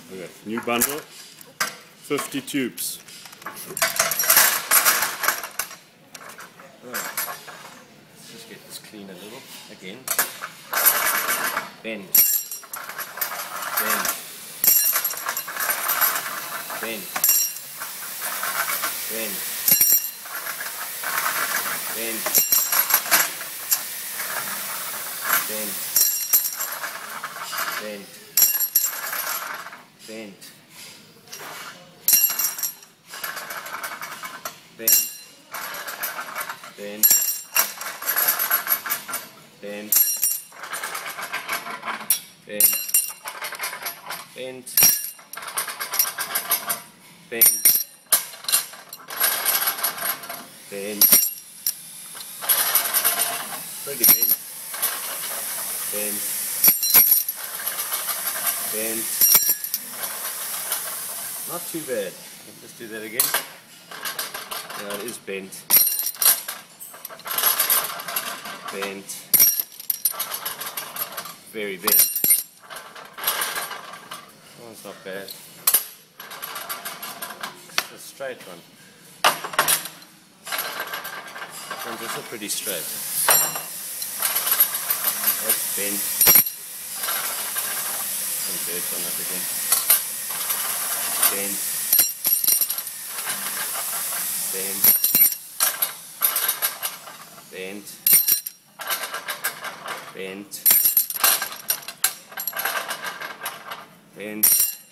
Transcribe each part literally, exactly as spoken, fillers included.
Okay, new bundle, fifty tubes. Right. Let's just get this clean a little again. Bend. Bend. Bend. Bend. Bend. Bend. Bend. Bend. Bend. Bend. Bend. Bend. Bend. Bend. Bend. Pretty bend. Bend. Bend. Not too bad. Let's do that again. Now it is bent. Bent. Very bent. Oh, it's not bad. It's a straight one. That one's also pretty straight. That's bent. Some dirt on that again. Bent. Bent. Bent. Bent. Bent.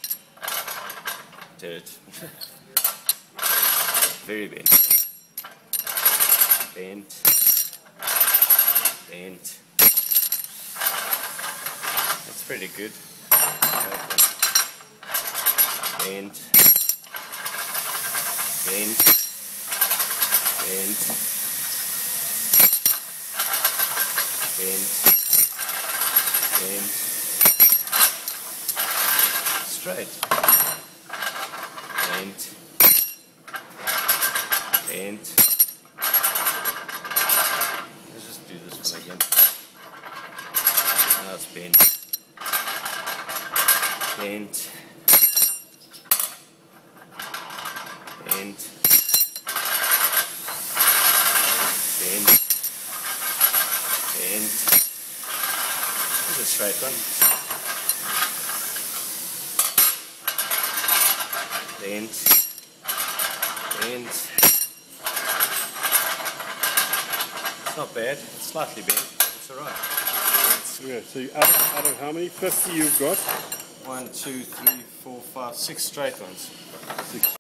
Dirt. Very bent. Bent. Bent. That's pretty good. Bent. Bent. Bent. Bent. Bent. Straight. Bent. Bent. Let's just do this one again. Now it's bent. Bent. Bent. Bent. Bent. This is a straight one. Bent. Bent. It's not bad. It's slightly bent. It's alright. Okay, so you, out, of, out of how many? fifty you've got? One, two, three, four, five, six straight ones. Six.